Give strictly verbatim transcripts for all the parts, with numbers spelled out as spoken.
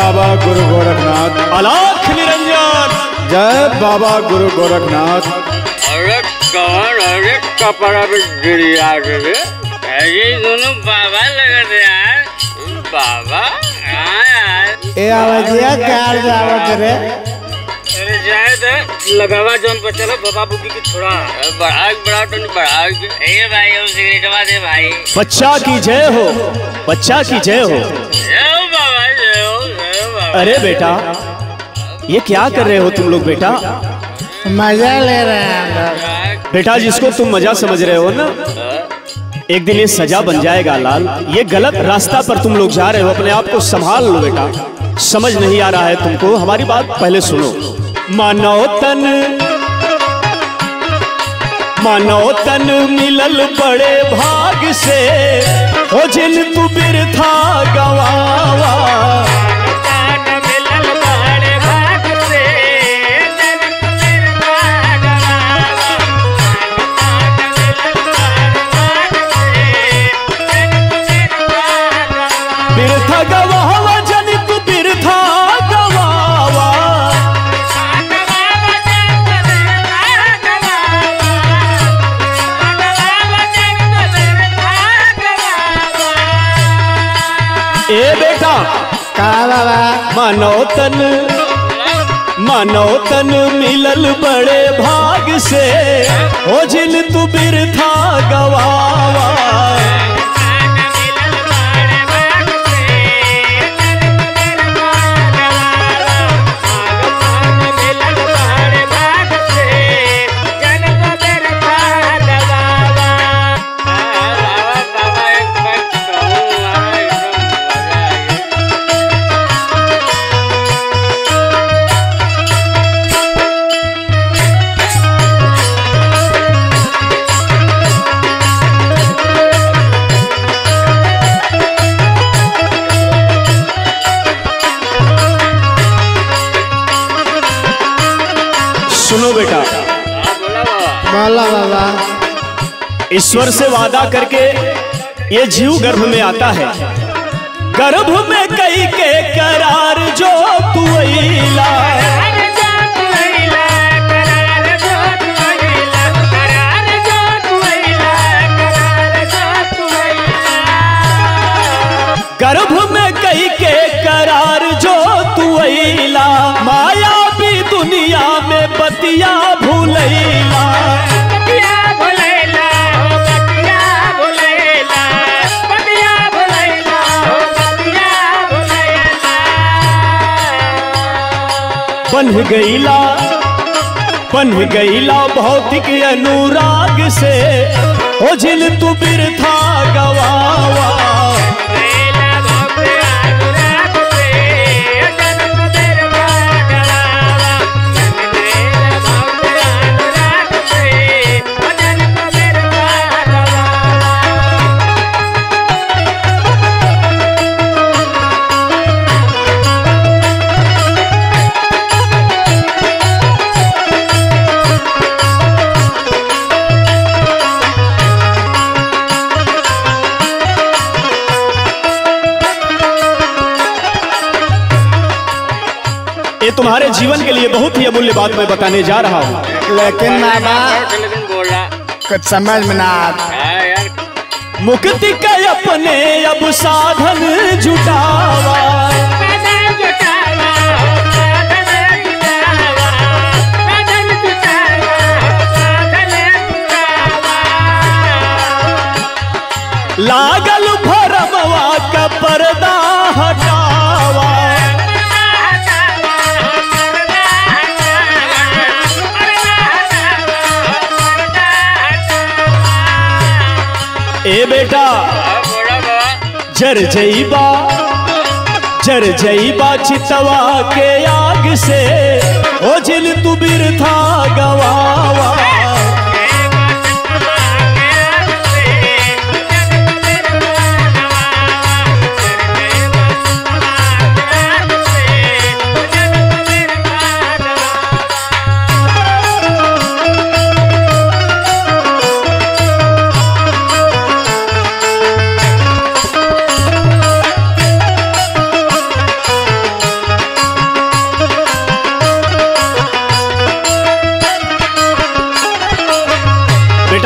बाबा गुरु गोरखनाथ। अलाख निरंजन। जय बाबा गुरु गोरखनाथ। अरे कौन अरे कपड़ा भी गिर रे, ये दोनों बाबा लगे थे यार। बाबा हाँ यार ए आवाजिया कार जावत रे। अरे जाए दे लगावा जोन पर चलो बाबा बुकी की छोड़ा बढ़ा बढ़ा तो नहीं बढ़ा के ए भाई वो सिगरेटवा दे भाई। बच्चा की जय हो, बच्चा की जय हो। जय हो बाबा, जय हो जय हो बाबा। अरे बेटा ये क्या कर रहे हो तुम लोग बेटा? मजा ले रहे हैं बेटा जिसको तुम मजा समझ रहे हो ना, एक दिन ये सजा बन जाएगा लाल। ये गलत रास्ता पर तुम लोग जा रहे हो, अपने आप को संभाल लो बेटा। समझ नहीं आ रहा है तुमको, हमारी बात पहले सुनो। मानो तन मानो तन मिलल बड़े भाग से, हो जिन तू बिरथा गवावा। बिरथा गवावा जन तू बिरथा गवावा। ए बेटा का बाबा मानो तन मानो तन मिलल बड़े भाग से, हो जिन तू बिरथा गवावा। सुनो बेटा, बोला बाबा। ईश्वर से वादा करके ये जीव गर्भ में आता है। गर्भ में कई के करार जो तू अइला, गर्भ में कई के करार जो तू अइला। माया भी दुनिया में बतिया भूलैला। बन गईला बन गईला भौतिक अनुराग से, हो जिन तू बिरथा गवावा। ये तुम्हारे जीवन के लिए बहुत ही अमूल्य बात मैं बताने जा रहा हूँ। लेकिन बाबा लेकिन बोला कुछ समझ में ना आता। हाँ यार मुक्ति का अपने अब साधन जुटावा। लागल भरमवा का पर्दा हटावा। ए बेटा जर जईबा जर जईबा चितवा के आग से, हो जिन तू बिरथा गवावा।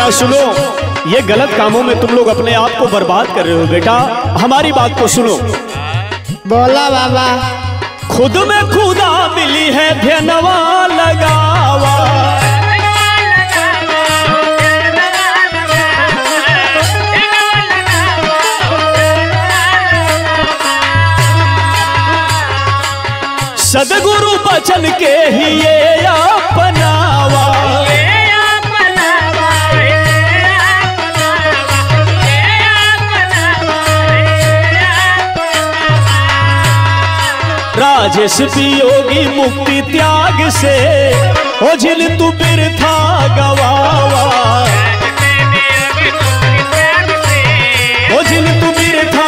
बेटा सुनो, ये गलत कामों में तुम लोग अपने आप को बर्बाद कर रहे हो। बेटा हमारी बात को सुनो। बोला बाबा। खुद में खुदा मिली है ध्यानवा लगावा। सदगुरु बचन के ही ये अपनावा। राजेश पियोगी मुक्ति त्याग से, ओ जिन तू बिरथा गवावा। ओ जिन तू बिरथा,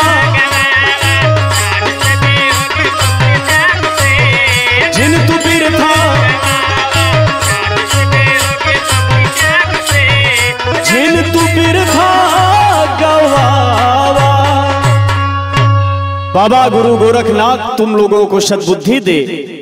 जिन तू बिरथा, जिन तू बिरथा गवावा। बाबा गुरु गोरखनाथ तुम लोगों को सद्बुद्धि दे।